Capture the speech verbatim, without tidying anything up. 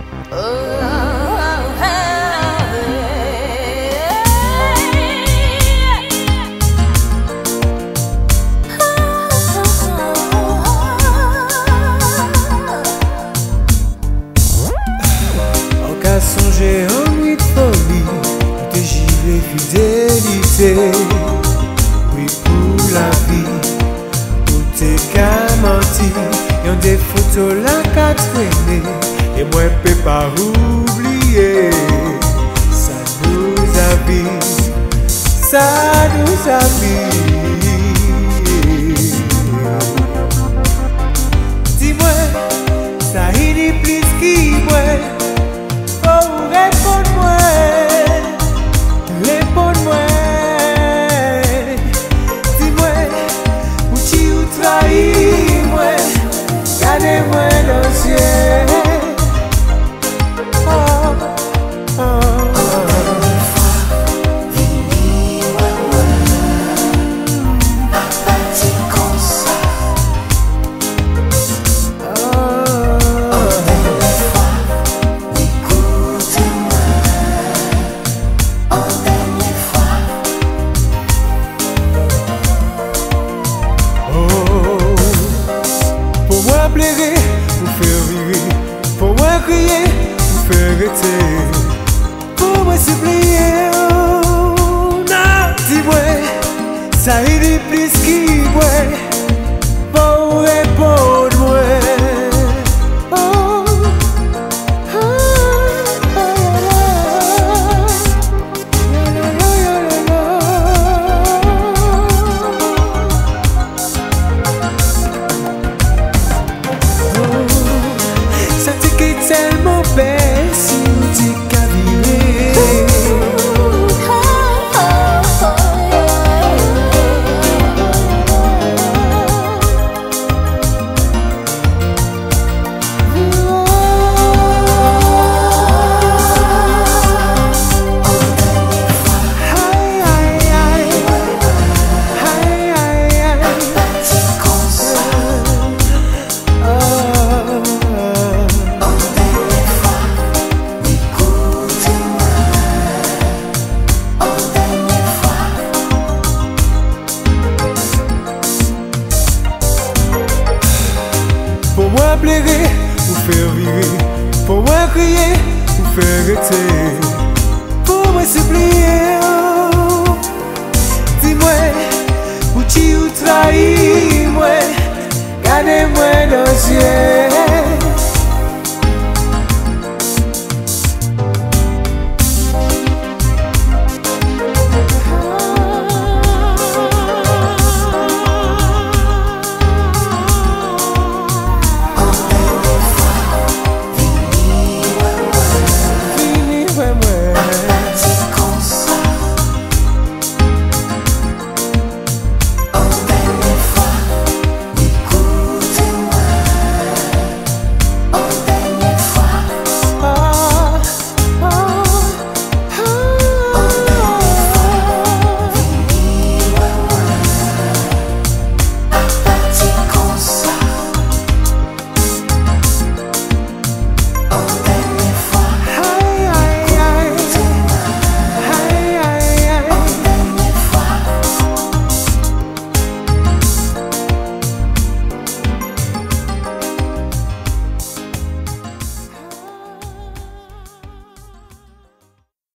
Songer en nuit de folie, pour te giver fidélité. Oui, pour la vie, pour te qu'à mentir. Y'en des photos là qu'à traîner, et moi je peux pas oublier. Ça nous habite, ça nous habite. Dis-moi, ça y est plus qui moi. Réponds-moi, réponds-moi. Dis-moi, où tu ou trahis-moi. Gardez-moi dans les yeux. Oh, oh, oh. Pour faire virer, pour moi crier, pour faire arrêter, pour moi supplier. Oh, non, dis-moi, ça y est plus qui moi, pour répondre-moi. Oh, oh, oh, tellement belle si vous dites qu'à vivre. Pour moi plairer, ou faire virer, pour moi crier, ou faire arrêter, pour moi supplier. Oh, dis-moi, où tu ou trahis-moi, gardez-moi dans les yeux.